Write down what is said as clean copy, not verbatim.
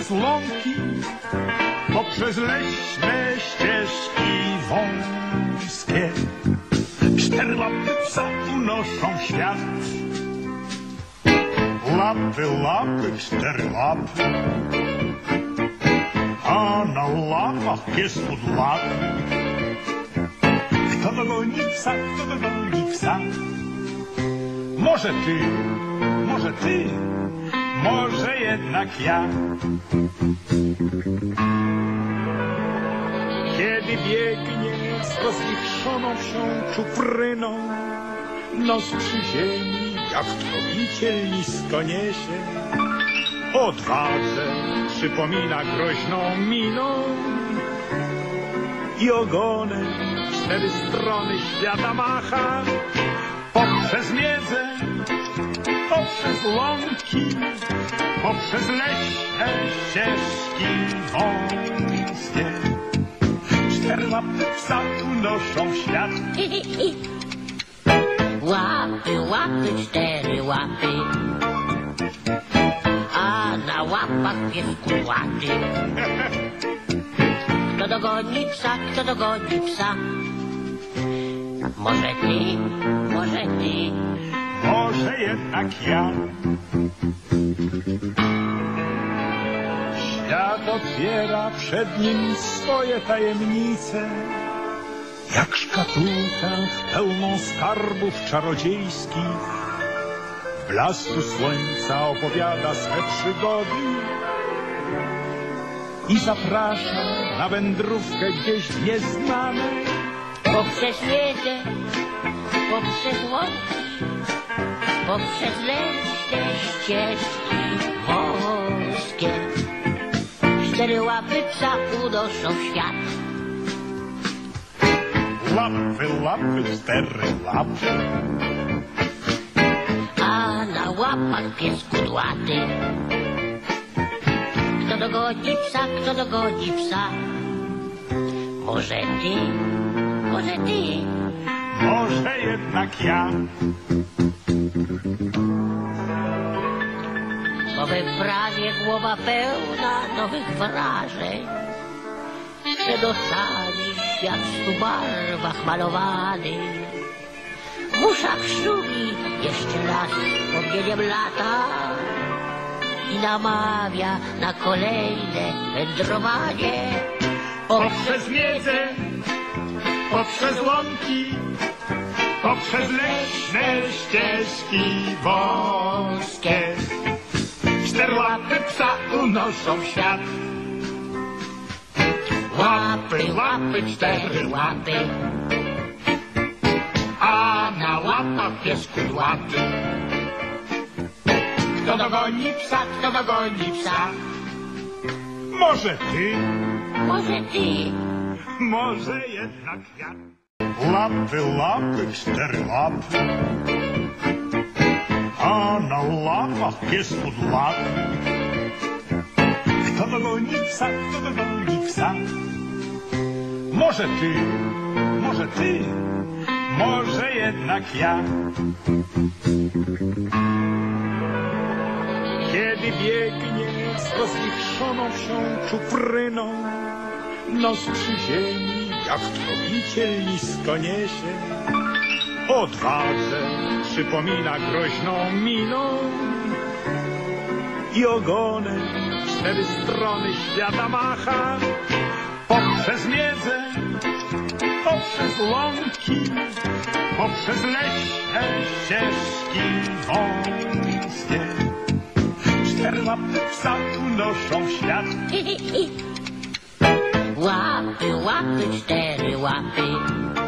poprzez łąki, poprzez leśne ścieżki wąskie. 4 łapy psa unoszą świat. Łapy, łapy, 4 łapy, a na łapach pies kudłaty. Kto dogoni psa, kto dogoni psa? Może ty, może ty, może jednak ja. Kiedy biegnie z rozwichrzoną się czupryną, nos przy ziemi jak tropiciel nisko niesie. Odwadze przypomina groźną miną i ogonem 4 strony świata macha. Poprzez miedzę, poprzez łąki, poprzez leśne ścieżki wąskie. 4 łapy psa unoszą świat. Łapy, łapy, 4 łapy, a na łapach pies kudłaty. Kto dogoni psa, kto dogoni psa? Może ty, może ty, może jednak ja. Świat otwiera przed nim swoje tajemnice, jak szkatułkę pełną skarbów czarodziejskich. W blasku słońca opowiada swe przygody i zaprasza na wędrówkę gdzieś nieznane. poprzez miedzę, poprzez łąki, poprzez leśne ścieżki wąskie. 4 łapy psa unoszą świat. Łapy, łapy, 4 łapy, A na łapach pies kudłaty. Kto dogoni psa, kto dogoni psa? Może ty, może ty, może jednak ja. bo we prawie głowa pełna nowych wrażeń. Przed oczami świat w 100 barwach malowany. W uszach szumi jeszcze raz wspomnieniem lata i namawia na kolejne wędrowanie. Poprzez miedzę, poprzez łąki, poprzez leśne ścieżki wąskie. 4 łapy psa unoszą świat. Łapy, łapy, 4 łapy, a na łapach pies kudłaty. Kto dogoni psa, kto dogoni psa? Może ty, Może ty, może jednak ja. Łapy, łapy, 4 łapy, a na łapach pies kudłaty. Kto dogoni psa, kto dogoni psa? Może ty, może ty, może jednak ja. Kiedy biegnie z rozwichrzoną się czupryną, nos przy ziemi jak tropiciel nisko niesie. Odwadze przypomina groźną miną i ogonem 4 strony świata macha. Poprzez miedzę, poprzez łąki, poprzez leśne ścieżki wąskie. 4 łapy psa unoszą świat. łapy, łapy, 4 łapy,